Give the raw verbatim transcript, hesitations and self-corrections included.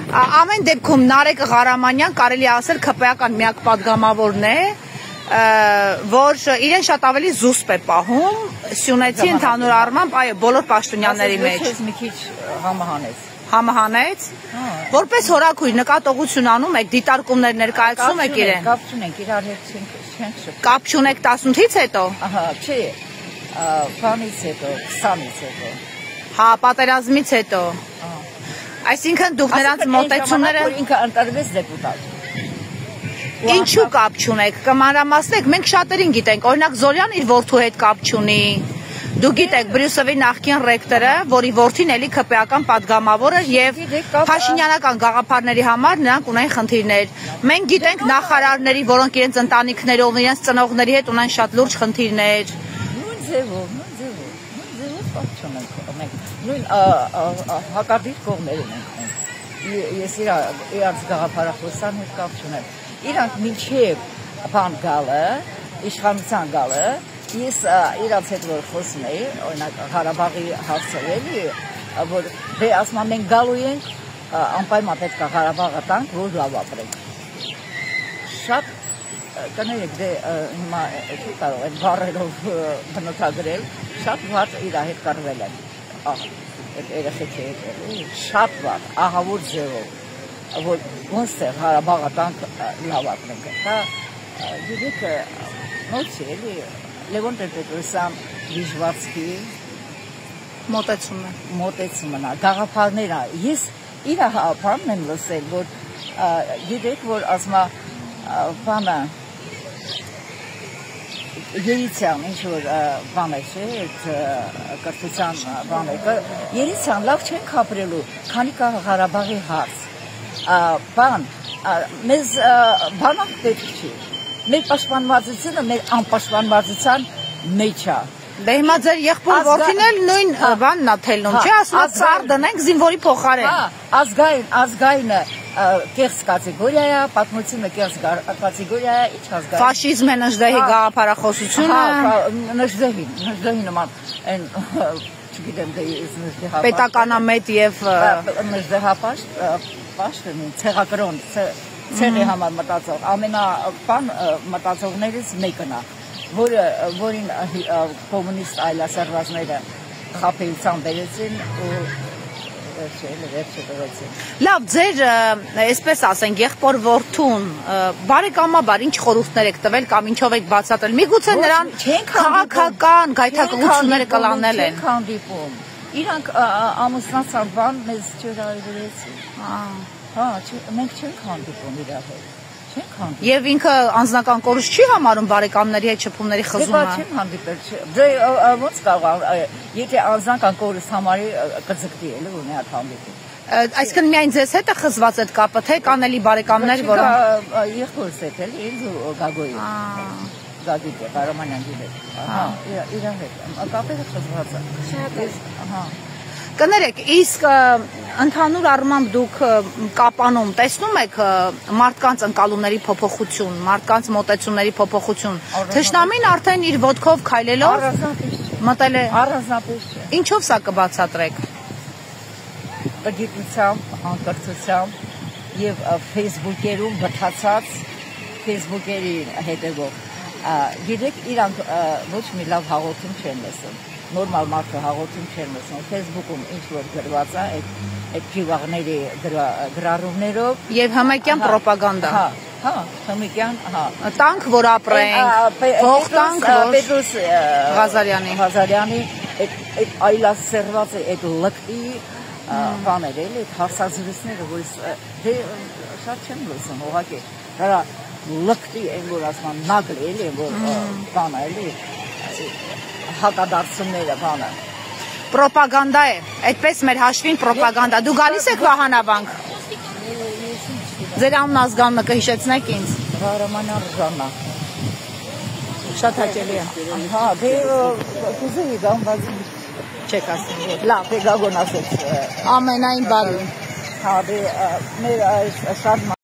Ամեն դեպքում Նարեկ Ղարամանյան կարելի է ասել ՔՊ-ական միակ պատգամավորն է, որ իրեն շատ ավելի զուսպ է պահում Սյունեցի ընդհանուր առմամբ, այո, բոլոր պաշտոնյաների մեջ։ Մի քիչ համահանեց։ Համահանեց։ Որպես հորաքույր նկատողություն անում եք, դիտարկումներ ներկայացնում եք իրեն։ Կապ չունենք, իրար հետ չենք շփվում։ Կապ չունեք տասնութից հետո։ Ահա, չի։ Բանից հետո, քսանից հետո։ Հա, պատերազմից հետո։ Այսինքն դուք նրանց մոտեցումները ինքը ընտրվեց դեպուտատ։ Ինչու կապ չունեք, կմանրամասնեք, մենք շատերին գիտենք, օրինակ Զորյան իր որդու հետ կապ չունի, դուք գիտեք Բրյուսովի նախկին ռեկտորը, որի որդին էլի ՔՊ-ական պատգամավոր էր եւ փաշինյանական գաղափարների համար նրանք ունեն խնդիրներ։ Մենք գիտենք նախարարների, որոնք իրենց ընտանիքներով, իրենց ծնողների հետ ունեն շատ լուրջ խնդիրներ։ Նույն ձևով, նույն ձևով, նույն ձևով կապ չունենք մենք։ Նույն հակադիր կողմերում ենք։ Ես իրաց գաղափարախոսության հետ կապ չունեմ։ Իրանք մինչև բան գալը, իշխանության գալը, ես իրաց հետ որ խոսում էի, օրինակ Ղարաբաղի հարցը էլի, որ դե ասում եմ մենք գալու ենք, անպայման պետք է Ղարաբաղը տանք, որ լավ ապրենք։ Շատ կներեք, դե հիմա չի կարող այդ բառերով բնութագրել, շատ վատ իր հետ կռվել են։ Այդ երեխեքի հետ, շատ վատ, ահավոր ձևով։ Որ ոնց է Ղարաբաղը տանք լավ ապրենք, դա գիտեք նոց է, էլի Լևոն Տեր-Պետրոսյան Վիժվարսկի մոտեցումը, մոտեցումն է, գաղափարները, ես իր բանն եմ լսել, որ գիտեք, որ ասում է բանը Երիցյան, ինչ որ բան է, չէ, այդ կրթության բան է, Երիցյան լավ չենք ապրելու, քանի կա Ղարաբաղի հարց։ Բան, մեզ բանակ պետք չի, մեր պաշտպանվածությունը մեր անպաշտպանվածության մեջ է։ Դե հիմա ձեր եղբոր որդին էլ նույն բանն է թելնում, չէ, ասում է ծառ դնենք զինվորի փոխարեն։ Հա, ազգային, ազգայինը կեղծ կատեգորիա է, պատմությունը կեղծ կատեգորիա է, ինչ ազգային։ Ֆաշիզմը Նժդեհի գաղափարախոսությունը։ Հա, Նժդեհի, Նժդեհի նման այն չգիտեմ դե Նժդեհապաշտ։ Պետականամետ եւ Նժդեհապաշտ պաշտոնի ցեղակրոն ցեղի համար մտածող ամենաբան մտածողներից մեկն է, որը որին կոմունիստ այլասերվածները խաբեության բերեցին ու վերջը դրեցին։ Լավ, ձեր, այսպես ասենք, եղբոր որդուն բարեկամաբար ինչ խորհուրդներ եք տվել կամ ինչով եք բացատրել։ Միգուցե նրան քաղաքական գայթակղությունները կլանել են։ Չենք հանդիպում։ Իրանք ամուսնացան բան մեզ չհրավիրեցին։ Հա, մենք չենք հանդիպում իր հետ։ Չենք հանդիպում։ Եվ ինքը անձնական կորուստ չի համարում բարեկամների հետ շփումների խզումը։ Դե չեմ հանդիպել։ Դե ո՞նց կարող է, եթե անձնական կորուստ համարի կձգտի էլի ու մի հատ հանդիպի։ Այսինքն միայն ձեզ հետ է խզված այդ կապը, թե կան էլի բարեկամներ, որոնք եղբորս հետ էլի, ինձ ու Գագոյի։ Գագիկ է, Ղարամանյան գիտեք։ Ահա, իր հետ։ Կապերը խզված է։ Շատ է։ Ահա։ Կներեք, իսկ ընդհանուր առմամբ դուք կապանում տեսնում եք մարդկանց ընկալումների փոփոխություն, մարդկանց մոտեցումների փոփոխություն։ Թշնամին արդեն իր ոտքով քայլելով մտել է։ Առանձնապես չէ։ Ինչով սա կբացատրեք։ Տգիտությամբ, անկրթությամբ եւ Facebook-երում բթացած Facebook-երի հետևով։ Գիտեք, իրանք ոչ մի լավ հաղորդում չեն լսում։ Նորմալ մարդը հաղորդում չեն լսում, Facebook-ում ինչ որ գրված է, այդ ջիվաղների գրառումներով եւ հմեկյան պրոպագանդա։ Հա, հա, հմեկյան, հա։ Տանք, որ ապրենք, փող տանք, որ Պետրոս Ղազարյանի, Ղազարյանի այդ այլասերված է, այդ լկտի բաներ էլի, այդ հարցազրույցները, որ դե շատ չեմ լսում, ուղղակի։ Դա լկտի են, որ ասում նագլ էլի, որ բանը էլի հակադարձումները բանը։ Պրոպագանդա է, այդպես մեր հաշվին պրոպագանդա։ Դու գալիս եք Վահանավանք։ Ձեր անունն ազգանունը կհիշեցնեք ինձ։ Ղարամանյան Ժաննա։ Շատ հաճելի է։ Հա, դե կուզեի գամ, բայց չեք ասում։ լավ, դե Գագոն ասեց։ Ամենայն բարի։ Հա, դե մեր այս շատ